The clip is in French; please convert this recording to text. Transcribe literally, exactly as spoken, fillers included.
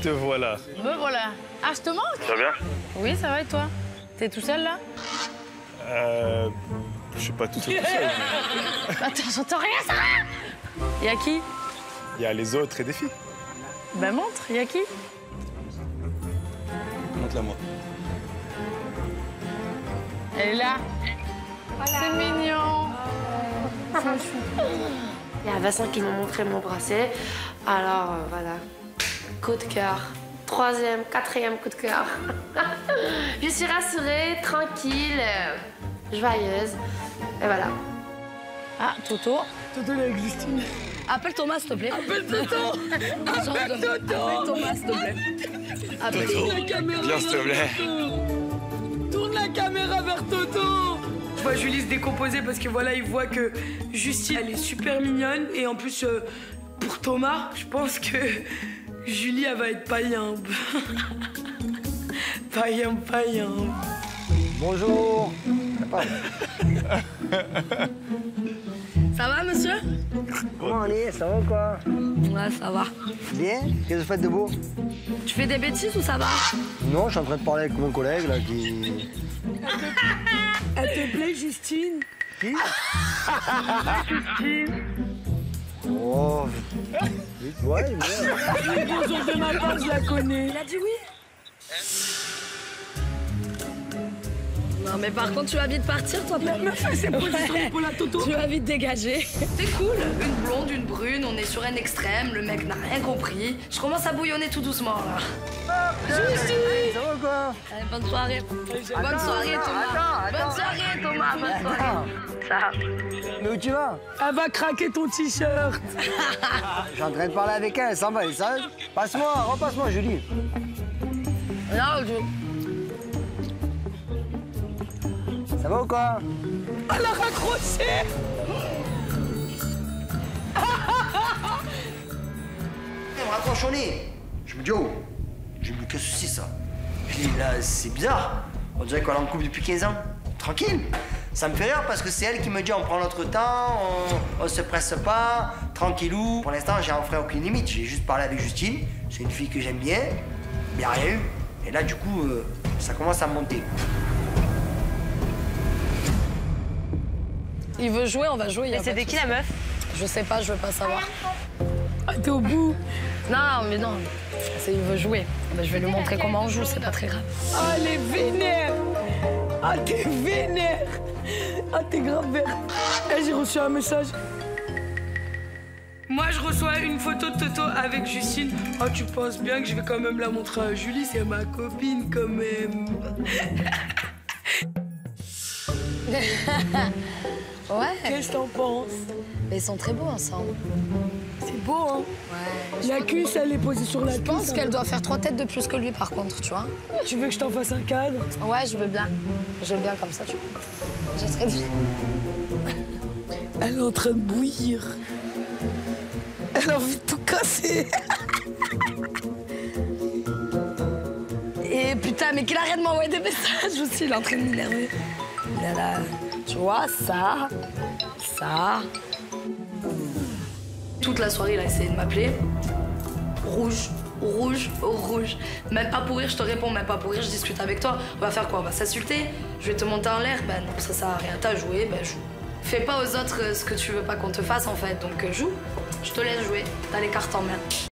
te voilà. Me voilà. Ah, je te manque? Ça va bien? Oui, ça va et toi? T'es tout seul là? Euh... Je suis pas tout seul. Tout seul mais... Attends, j'entends rien, ça va? Y'a qui? Il y a les autres et des filles. Ben montre, y'a qui? Montre-la moi. Elle est là. Voilà. C'est mignon. Il y a Vincent qui m'a montré mon bracelet. Alors, euh, voilà. Coup de cœur. Troisième, quatrième coup de cœur. Je suis rassurée, tranquille, euh, joyeuse. Et voilà. Ah, Toto. Toto, il est avec Justine. Appelle Thomas, s'il te plaît. Appelle Toto. Appelle Toto. Appelle Thomas, s'il te plaît. Appelle Toto. Tourne la caméra. Viens, s'il te plaît. Tourne la caméra vers Toto. Je vois Julie se décomposer parce que voilà, il voit que Justine, elle est super mignonne. Et en plus, euh, pour Thomas, je pense que Julie, elle va être païembe. Païembe, païembe. Bonjour. Ça va, monsieur? Comment on est? Ça va ou quoi? Ouais, ça va. Bien? Qu'est-ce que vous faites de beau? Tu fais des bêtises ou ça va? Non, je suis en train de parler avec mon collègue là qui... Elle te plaît, Justine? Qui? Justine. Oh... vite, ouais, mais... Bonjour de ma part, je la connais. Il a dit oui? Non, mais par contre, tu vas vite partir, toi. Me fais ses positions pour la Toto. Tu vas vite dégager. C'est cool, une blonde, une brune, on est sur un extrême, le mec n'a rien compris. Je commence à bouillonner tout doucement, là. Justine! Ça va ou quoi? Allez, bonne soirée. Bonne soirée, Thomas. Attends, Bonne soirée, Thomas. Bonne soirée. Attends. Ça. Mais où tu vas? Elle va craquer ton t-shirt. Je suis en train de parler avec elle, elle s'en va, elle est sage. Passe-moi, repasse-moi, Julie. Non, je... Ça va ou quoi? Elle a raccroché. Elle me raccroche au nez. Je me dis, oh, je me dis, qu'est-ce que c'est ça? Je dis, là, c'est bizarre. On dirait qu'on est en couple depuis quinze ans. Tranquille. Ça me fait rire parce que c'est elle qui me dit, on prend notre temps, on, on se presse pas, tranquillou. Pour l'instant, j'ai enfreint aucune limite. J'ai juste parlé avec Justine. C'est une fille que j'aime bien. Il n'y a rien eu. Et là, du coup, euh, ça commence à monter. Il veut jouer, on va jouer. Et c'était qui la meuf? Je sais pas, je veux pas savoir. Ah, t'es au bout. Non, mais non. C'est il veut jouer. Ben, je vais lui montrer comment on joue, c'est pas très grave. Ah, elle est vénère. Ah, t'es vénère. Ah, t'es grave verte. Eh, j'ai reçu un message. Moi, je reçois une photo de Toto avec Justine. Oh, tu penses bien que je vais quand même la montrer à Julie, c'est ma copine quand même. Ouais. Qu'est-ce que t'en penses? Mais ils sont très beaux ensemble. C'est beau, hein? Ouais. La cuisse, elle est posée sur la Je cuisse. pense hein. qu'elle doit faire trois têtes de plus que lui, par contre, tu vois. Tu veux que je t'en fasse un cadre? Ouais, je veux bien. Je veux bien comme ça, tu vois. Je serais bien. Elle est en train de bouillir. Elle a envie de tout casser. Et putain, mais qu'il arrête de m'envoyer des messages aussi, il est en train de m'énerver. Là, là, tu vois, ça, ça. Toute la soirée, il a essayé de m'appeler. Rouge, rouge, rouge. Même pas pour rire, je te réponds, même pas pour rire, je discute avec toi. On va faire quoi? On va s'insulter? Je vais te monter en l'air? Ben non, ça sert à rien. T'as joué, ben joue. Fais pas aux autres ce que tu veux pas qu'on te fasse, en fait. Donc joue. Je te laisse jouer. T'as les cartes en main.